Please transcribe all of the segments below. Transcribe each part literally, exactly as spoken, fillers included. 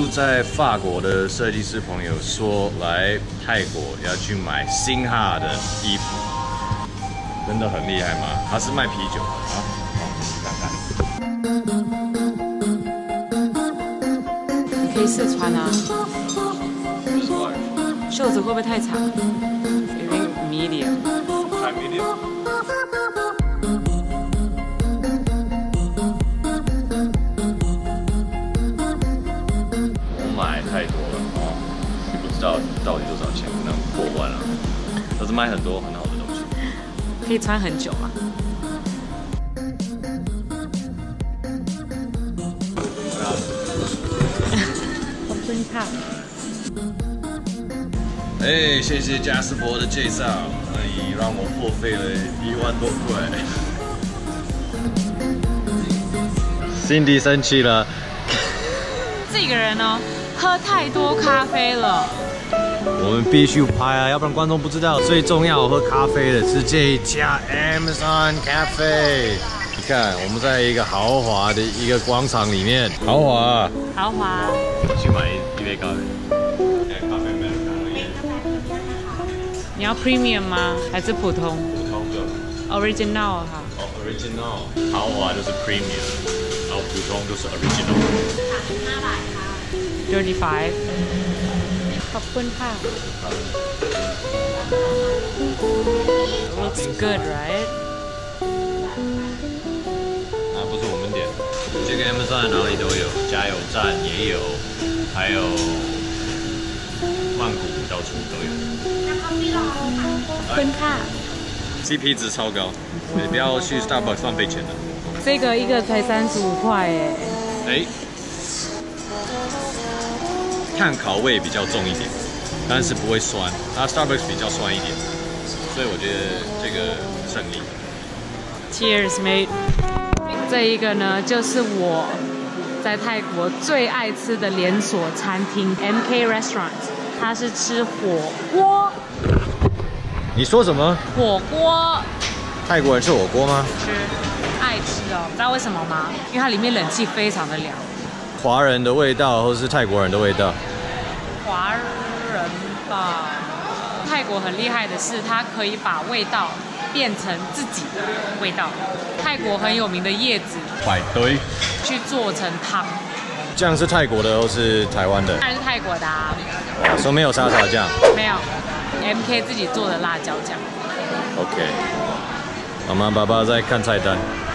在法国的设计师朋友说，来泰国要去买星哈的衣服，真的很厉害吗？他是卖啤酒的啊，好，我们去看看。 你可以试穿啊。袖子会不会太长 ？Maybe medium。 太 medium。 买太多了哦，不知道到底多少钱，可能破万了。可是买很多很好的东西， 可以穿很久啊。我真怕。 哎，谢谢加斯伯的介绍，那你让我破费了一万多块。Cindy 生气了。 这个人哦。 喝太多咖啡了， 我们必须拍啊，要不然观众不知道。最重要喝咖啡的是这一家 Amazon Cafe。你看，我们在一个豪华的一个广场里面，豪华， 豪华。 去买一杯咖啡。咖啡没有咖啡。 你要 Premium 吗？还是普通？ 普通的。 Original 哈。 哦 ，Original。豪华就是 Premium， 然后普通就是 Original。 thirty-five ขอบคุณค่ะ Looks good, right? 啊，不是我们点，这个 Amazon 哪里都有，加油站也有，还有曼谷到处都有。 ขอบคุณค่ะ C P 值超高，你不要去 Starbucks 浪费钱的。 这个一个才三十五块哎。哎。 碳烤味比较重一点，但是不会酸。它 Starbucks 比较酸一点，所以我觉得这个胜利。 Cheers, mate。这一个呢，就是我在泰国最爱吃的连锁餐厅 M K Restaurant， 它是吃火锅。 你说什么？ 火锅。 泰国人吃火锅吗？ 吃，爱吃哦。知道为什么吗？因为它里面冷气非常的凉。 华人的味道，或是泰国人的味道？ 华人吧。泰国很厉害的是，它可以把味道变成自己的味道。泰国很有名的叶子， 百堆， 去做成汤。 这样是泰国的，或是台湾的？ 当然是泰国的啊。 说没有沙茶酱？ 没有 ，M K 自己做的辣椒酱。 OK。妈妈、爸爸在看菜单。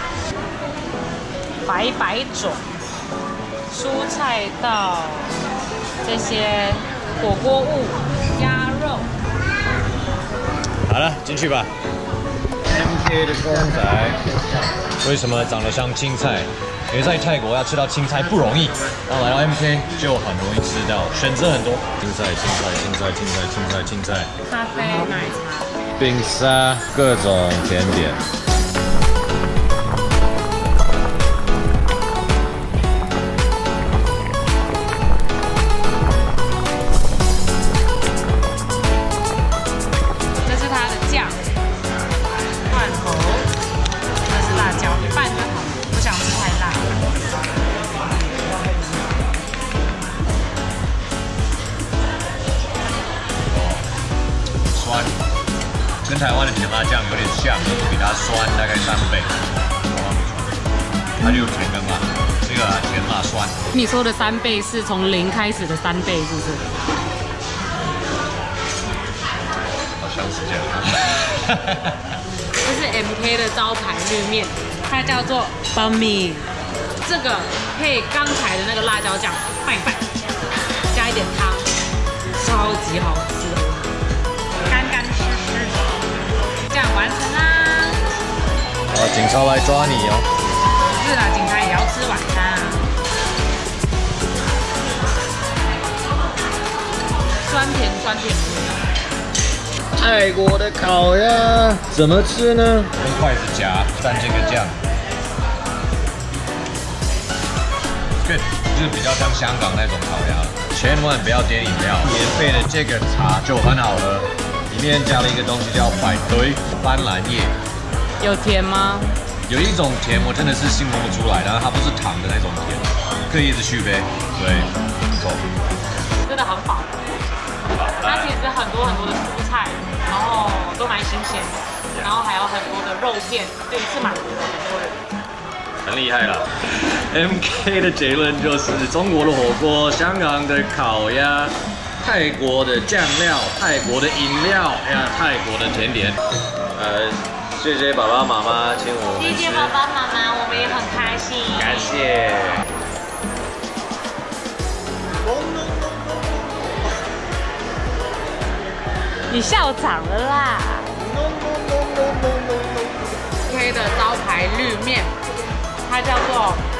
百百种。 蔬菜到这些火锅物、鸭肉。 好了，进去吧。M K 的公仔为什么长得像青菜？因为在泰国要吃到青菜不容易，然后来到 M K 就很容易吃到，选择很多。青菜、青菜、青菜、青菜、青菜、青菜。 咖啡、奶茶、 冰沙，各种甜点。 跟台湾的甜辣酱有点像，比它酸大概三倍。它就有甜跟辣，这个甜辣酸。 你说的三倍是从零开始的三倍，是不是？ 好像是这样。 这是 M K 的招牌绿面，它叫做 banh mi。这个配刚才的那个辣椒酱拌一拌，加一点汤，超级好吃，干干湿湿的，这样完成啦。 好，警察来抓你哦。 是啦，警察也要吃晚餐啊。酸甜酸甜的。 泰国的烤鸭怎么吃呢？用筷子夹蘸这个酱。对，就是比较像香港那种烤鸭，千万不要点饮料，免费的这个茶就很好喝，里面加了一个东西叫百堆斑斓叶。 有甜吗？ 有一种甜我真的是形容不出来，然后它不是糖的那种甜，可以一直续杯。对， 错， 真的很饱。它其实很多很多的蔬菜，然后都蛮新鲜的，然后还有很多的肉片，就一次满足了很多人。 很厉害了。M K 的结论就是中国的火锅、香港的烤鸭、泰国的酱料、泰国的饮料，还有泰国的甜点。呃，谢谢爸爸妈妈请我们吃。 谢谢爸爸妈妈，我们也很开心。 感谢。 你笑场了啦 ！K 的招牌绿面，它叫做